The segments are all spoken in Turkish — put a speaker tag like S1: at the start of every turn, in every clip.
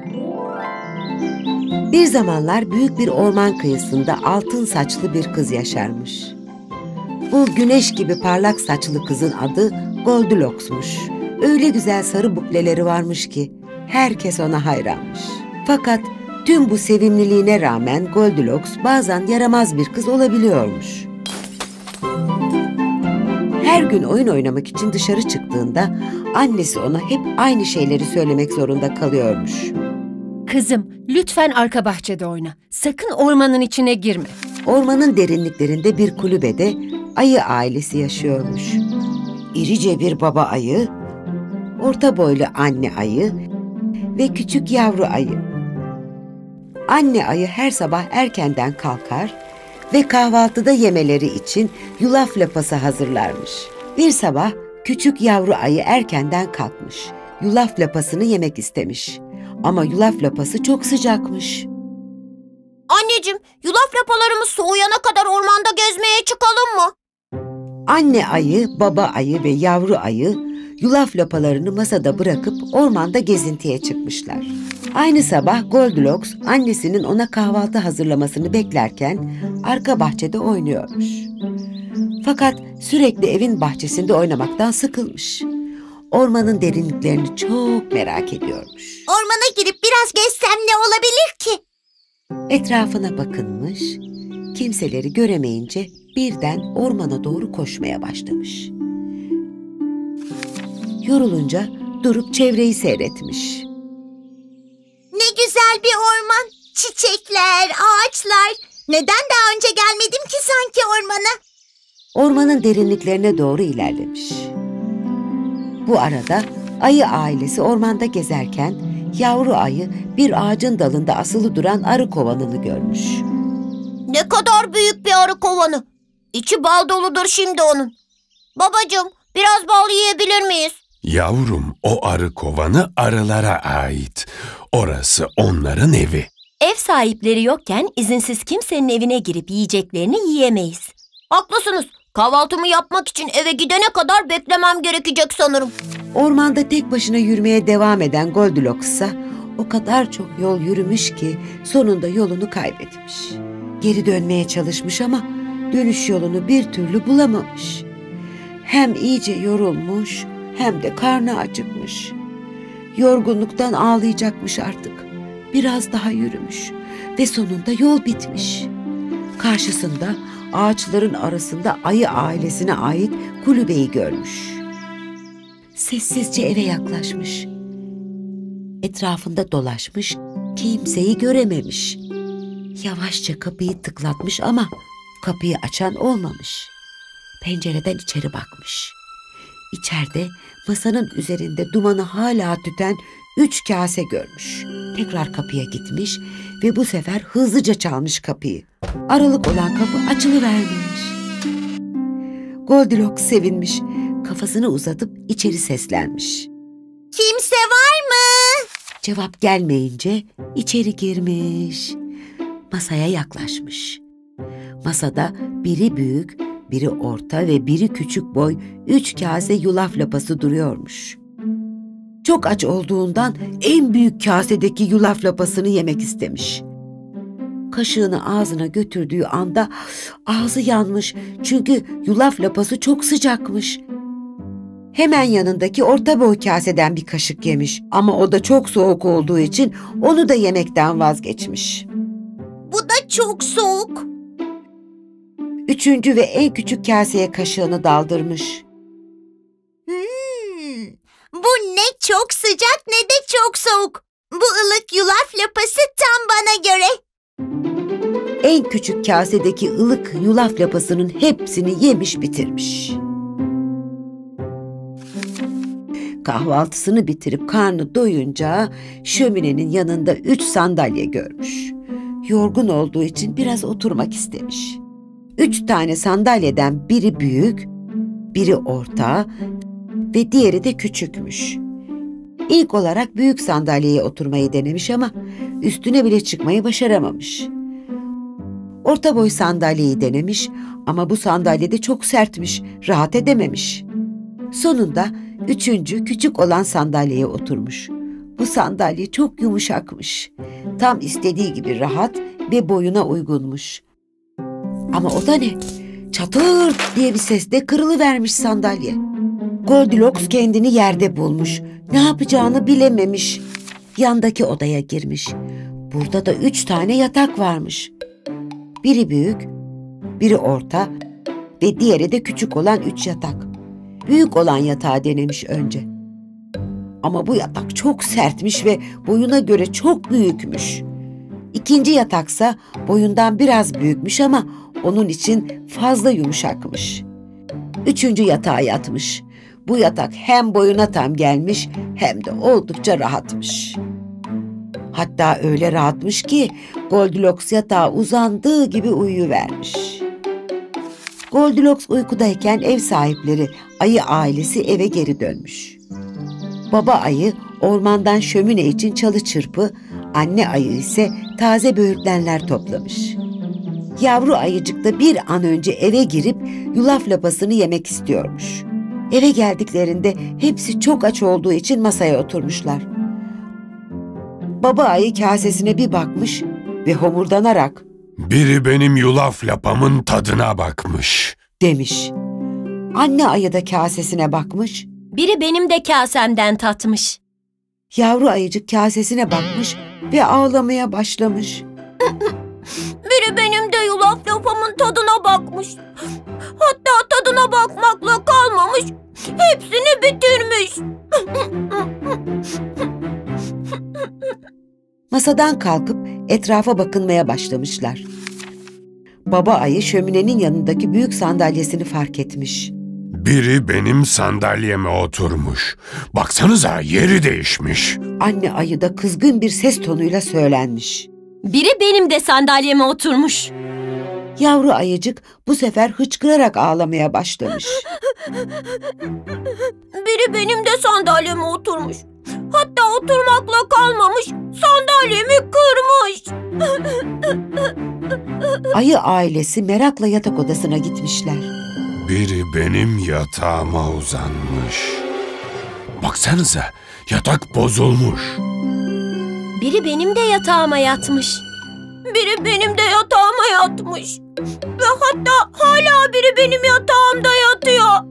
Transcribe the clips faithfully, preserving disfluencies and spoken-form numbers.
S1: Bir zamanlar büyük bir orman kıyısında altın saçlı bir kız yaşarmış. Bu güneş gibi parlak saçlı kızın adı Goldilocks'muş. Öyle güzel sarı bukleleri varmış ki herkes ona hayranmış. Fakat tüm bu sevimliliğine rağmen Goldilocks bazen yaramaz bir kız olabiliyormuş. Her gün oyun oynamak için dışarı çıktığında annesi ona hep aynı şeyleri söylemek zorunda kalıyormuş.
S2: Kızım, lütfen arka bahçede oyna. Sakın ormanın içine girme.
S1: Ormanın derinliklerinde bir kulübede ayı ailesi yaşıyormuş. İrice bir baba ayı, orta boylu anne ayı ve küçük yavru ayı. Anne ayı her sabah erkenden kalkar ve kahvaltıda yemeleri için yulaf lapası hazırlarmış. Bir sabah küçük yavru ayı erkenden kalkmış. Yulaf lapasını yemek istemiş. Ama yulaf lapası çok sıcakmış.
S3: Anneciğim, yulaf lapalarımız soğuyana kadar ormanda gezmeye çıkalım mı?
S1: Anne ayı, baba ayı ve yavru ayı yulaf lapalarını masada bırakıp ormanda gezintiye çıkmışlar. Aynı sabah Goldilocks annesinin ona kahvaltı hazırlamasını beklerken arka bahçede oynuyormuş. Fakat sürekli evin bahçesinde oynamaktan sıkılmış. Ormanın derinliklerini çok merak ediyormuş.
S3: Ormana girip biraz gezsem ne olabilir ki?
S1: Etrafına bakınmış, kimseleri göremeyince birden ormana doğru koşmaya başlamış. Yorulunca durup çevreyi seyretmiş.
S3: Ne güzel bir orman, çiçekler, ağaçlar. Neden daha önce gelmedim ki sanki ormana?
S1: Ormanın derinliklerine doğru ilerlemiş. Bu arada ayı ailesi ormanda gezerken yavru ayı bir ağacın dalında asılı duran arı kovanını görmüş.
S3: Ne kadar büyük bir arı kovanı. İçi bal doludur şimdi onun. Babacığım, biraz bal yiyebilir miyiz?
S4: Yavrum, o arı kovanı arılara ait. Orası onların evi.
S5: Ev sahipleri yokken izinsiz kimsenin evine girip yiyeceklerini yiyemeyiz.
S3: Haklısınız. Kahvaltımı yapmak için eve gidene kadar beklemem gerekecek sanırım.
S1: Ormanda tek başına yürümeye devam eden Goldilocks ise o kadar çok yol yürümüş ki sonunda yolunu kaybetmiş. Geri dönmeye çalışmış ama dönüş yolunu bir türlü bulamamış. Hem iyice yorulmuş hem de karnı acıkmış. Yorgunluktan ağlayacakmış artık. Biraz daha yürümüş ve sonunda yol bitmiş. Karşısında ağaçların arasında ayı ailesine ait kulübeyi görmüş. Sessizce eve yaklaşmış. Etrafında dolaşmış, kimseyi görememiş. Yavaşça kapıyı tıklatmış ama kapıyı açan olmamış. Pencereden içeri bakmış. İçeride masanın üzerinde dumanı hala tüten üç kase görmüş. Tekrar kapıya gitmiş ve bu sefer hızlıca çalmış kapıyı. Aralık olan kapı açılıvermiş. Goldilocks sevinmiş. Kafasını uzatıp içeri seslenmiş.
S3: Kimse var mı?
S1: Cevap gelmeyince içeri girmiş. Masaya yaklaşmış. Masada biri büyük, biri orta ve biri küçük boy üç kase yulaf lapası duruyormuş. Çok aç olduğundan en büyük kasedeki yulaf lapasını yemek istemiş. Kaşığını ağzına götürdüğü anda ağzı yanmış çünkü yulaf lapası çok sıcakmış. Hemen yanındaki orta boy kaseden bir kaşık yemiş ama o da çok soğuk olduğu için onu da yemekten vazgeçmiş.
S3: Bu da çok soğuk.
S1: Üçüncü ve en küçük kaseye kaşığını daldırmış.
S3: Hmm, bu ne çok sıcak ne de çok soğuk. Bu ılık yulaf lapası tam bana göre.
S1: En küçük kasedeki ılık yulaf lapasının hepsini yemiş bitirmiş. Kahvaltısını bitirip karnı doyunca şöminenin yanında üç sandalye görmüş. Yorgun olduğu için biraz oturmak istemiş. Üç tane sandalyeden biri büyük, biri orta ve diğeri de küçükmüş. İlk olarak büyük sandalyeye oturmayı denemiş ama üstüne bile çıkmayı başaramamış. Orta boy sandalyeyi denemiş ama bu sandalye de çok sertmiş, rahat edememiş. Sonunda üçüncü küçük olan sandalyeye oturmuş. Bu sandalye çok yumuşakmış. Tam istediği gibi rahat ve boyuna uygunmuş. Ama o da ne? Çatır diye bir sesle kırılıvermiş sandalye. Goldilocks kendini yerde bulmuş. Ne yapacağını bilememiş. Yandaki odaya girmiş. Burada da üç tane yatak varmış. Biri büyük, biri orta ve diğeri de küçük olan üç yatak. Büyük olan yatağı denemiş önce. Ama bu yatak çok sertmiş ve boyuna göre çok büyükmüş. İkinci yataksa boyundan biraz büyükmüş ama onun için fazla yumuşakmış. Üçüncü yatağa yatmış. Bu yatak hem boyuna tam gelmiş hem de oldukça rahatmış. Hatta öyle rahatmış ki Goldilocks yatağa uzandığı gibi uyuyuvermiş. Goldilocks uykudayken ev sahipleri ayı ailesi eve geri dönmüş. Baba ayı ormandan şömine için çalı çırpı, anne ayı ise taze böğürtlenler toplamış. Yavru ayıcık da bir an önce eve girip yulaf lapasını yemek istiyormuş. Eve geldiklerinde hepsi çok aç olduğu için masaya oturmuşlar. Baba ayı kasesine bir bakmış ve homurdanarak
S4: "Biri benim yulaf lapamın tadına bakmış."
S1: demiş. Anne ayı da kasesine bakmış.
S5: Biri benim de kasemden tatmış.
S1: Yavru ayıcık kasesine bakmış ve ağlamaya başlamış.
S3: Biri benim de yulaf lapamın tadına bakmış. Hatta tadına bakmakla kalmamış, hepsini bitirmiş.
S1: Masadan kalkıp etrafa bakınmaya başlamışlar. Baba ayı şöminenin yanındaki büyük sandalyesini fark etmiş.
S4: "Biri benim sandalyeme oturmuş. Baksanıza, yeri değişmiş."
S1: Anne ayı da kızgın bir ses tonuyla söylenmiş.
S5: Biri benim de sandalyeme oturmuş.
S1: Yavru ayıcık bu sefer hıçkırarak ağlamaya başlamış.
S3: Biri benim de sandalyeme oturmuş. Hatta oturmakla kalmamış, sandalyemi kırmış.
S1: Ayı ailesi merakla yatak odasına gitmişler.
S4: "Biri benim yatağıma uzanmış. Baksanıza, yatak bozulmuş."
S5: Biri benim de yatağıma yatmış.
S3: Biri benim de yatağıma yatmış. Ve hatta hala biri benim yatağımda yatıyor.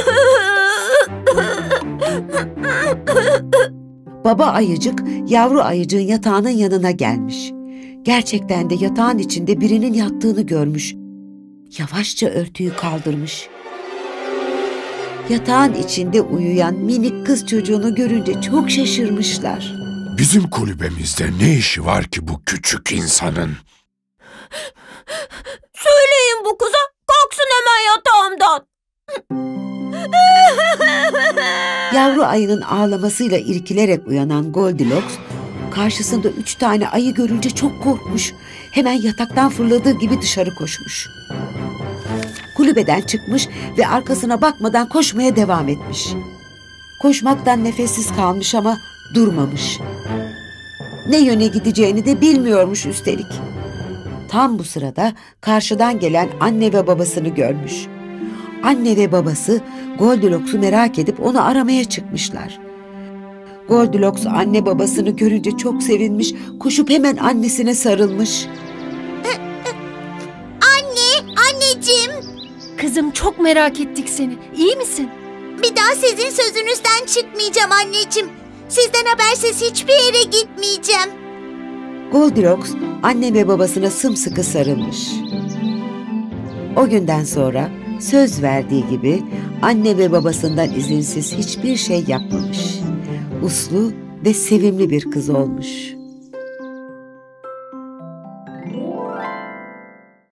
S1: Baba ayıcık yavru ayıcığın yatağının yanına gelmiş. Gerçekten de yatağın içinde birinin yattığını görmüş. Yavaşça örtüyü kaldırmış. Yatağın içinde uyuyan minik kız çocuğunu görünce çok şaşırmışlar.
S4: "Bizim kulübemizde ne işi var ki bu küçük insanın?"
S3: Söyleyin bu kıza, kalksın hemen yatağımdan.
S1: Yavru ayının ağlamasıyla irkilerek uyanan Goldilocks, karşısında üç tane ayı görünce çok korkmuş. Hemen yataktan fırladığı gibi dışarı koşmuş. Kulübeden çıkmış ve arkasına bakmadan koşmaya devam etmiş. Koşmaktan nefessiz kalmış ama durmamış. Ne yöne gideceğini de bilmiyormuş üstelik. Tam bu sırada karşıdan gelen anne ve babasını görmüş. Anne ve babası Goldilocks'u merak edip onu aramaya çıkmışlar. Goldilocks anne babasını görünce çok sevinmiş, koşup hemen annesine sarılmış.
S3: Anne, anneciğim.
S2: Kızım çok merak ettik seni. İyi misin?
S3: Bir daha sizin sözünüzden çıkmayacağım anneciğim. Sizden habersiz hiçbir yere gitmeyeceğim.
S1: Goldilocks anne ve babasına sımsıkı sarılmış. O günden sonra söz verdiği gibi anne ve babasından izinsiz hiçbir şey yapmamış. Uslu ve sevimli bir kız olmuş.